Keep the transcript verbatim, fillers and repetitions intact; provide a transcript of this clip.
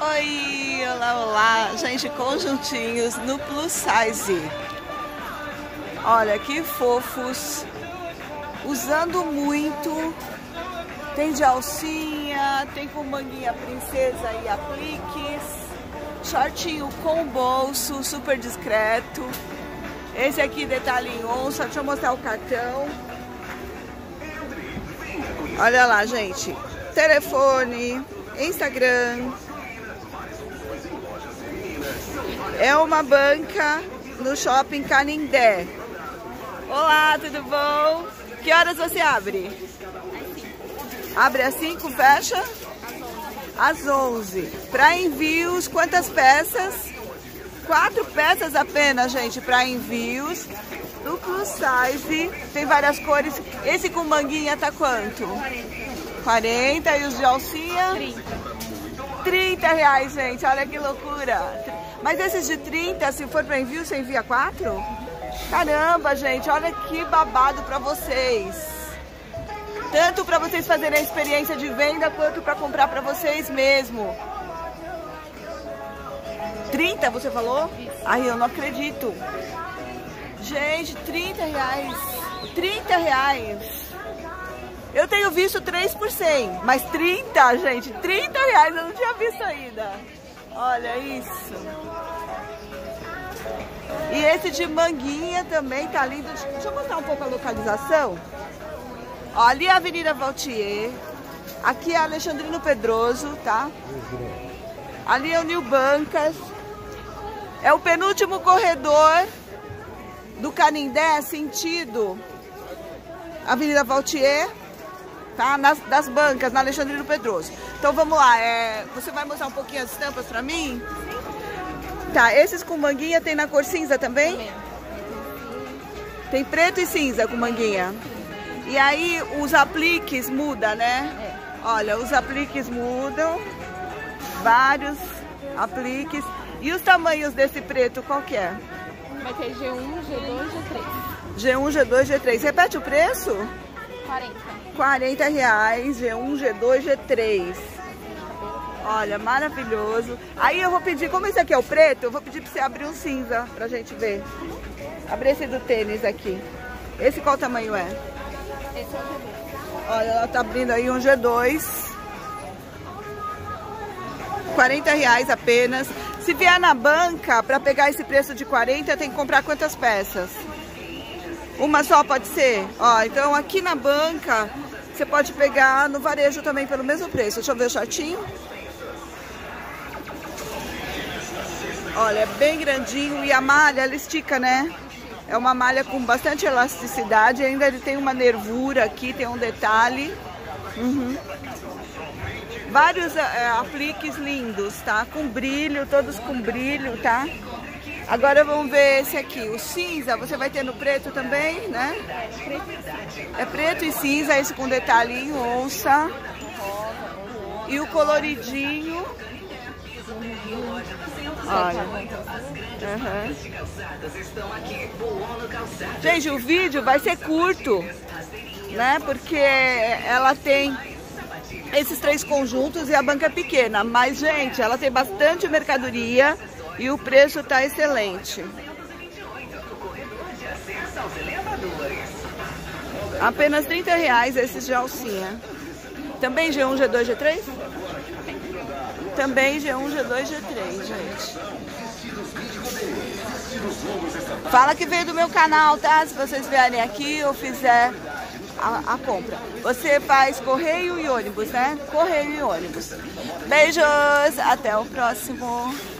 Oi, olá, olá, gente, conjuntinhos no plus size. Olha que fofos, usando muito. Tem de alcinha, tem com manguinha princesa e apliques, shortinho com bolso, super discreto. Esse aqui detalhe em onça, deixa eu mostrar o cartão. Olha lá, gente, telefone, Instagram. É uma banca no shopping Canindé. Olá, tudo bom? Que horas você abre? Abre às cinco, fecha? Às onze. Para envios, quantas peças? Quatro peças apenas, gente, para envios. Do plus size, tem várias cores. Esse com manguinha tá quanto? quarenta. E os de alcinha? trinta reais, gente. Olha que loucura. Mas esses de trinta, se for para envio, você envia quatro? Caramba, gente, olha que babado para vocês. Tanto para vocês fazerem a experiência de venda, quanto para comprar para vocês mesmo. trinta, você falou? Ai, eu não acredito. Gente, trinta reais. trinta reais. Eu tenho visto três por cem, mas trinta, gente, trinta reais eu não tinha visto ainda. Olha isso. E esse de manguinha também tá lindo. Deixa eu mostrar um pouco a localização. Ó, ali é a Avenida Valtier. Aqui é Alexandrino Pedroso, tá? Ali é o New Bancas. É o penúltimo corredor do Canindé, sentido Avenida Valtier, tá? Nas, das bancas, na Alexandrino Pedroso. Então vamos lá, é, você vai mostrar um pouquinho as estampas pra mim? Tá, esses com manguinha tem na cor cinza também? Também. Tem preto e cinza com manguinha. E aí os apliques mudam, né? É. Olha, os apliques mudam. Vários apliques. E os tamanhos desse preto, qual que é? Vai ter G um, G dois, G três. G um, G dois, G três. Repete o preço? quarenta. quarenta reais, G um, G dois, G três. Olha, maravilhoso. Aí eu vou pedir, como esse aqui é o preto, eu vou pedir pra você abrir um cinza pra gente ver. Abre esse do tênis aqui. Esse qual tamanho é? Esse é o G dois. Olha, ela tá abrindo aí um G dois. quarenta reais apenas. Se vier na banca, pra pegar esse preço de quarenta, tem que comprar quantas peças? Uma só pode ser? Ó, então aqui na banca, você pode pegar no varejo também pelo mesmo preço. Deixa eu ver o shortinho. Olha, é bem grandinho e a malha, ela estica, né? É uma malha com bastante elasticidade. Ainda ele tem uma nervura aqui, tem um detalhe. Uhum. Vários é, apliques lindos, tá? Com brilho, todos com brilho, tá? Agora vamos ver esse aqui, o cinza, você vai ter no preto também, né? É preto e cinza, esse com detalhe em onça. E o coloridinho. Olha. Uhum. Gente, o vídeo vai ser curto, né? Porque ela tem esses três conjuntos e a banca é pequena. Mas, gente, ela tem bastante mercadoria. E o preço tá excelente. Apenas trinta reais esses de alcinha. Também G um, G dois, G três? Também G um, G dois, G três, gente. Fala que veio do meu canal, tá? Se vocês vierem aqui ou fizer a, a compra. Você faz correio e ônibus, né? Correio e ônibus. Beijos, até o próximo.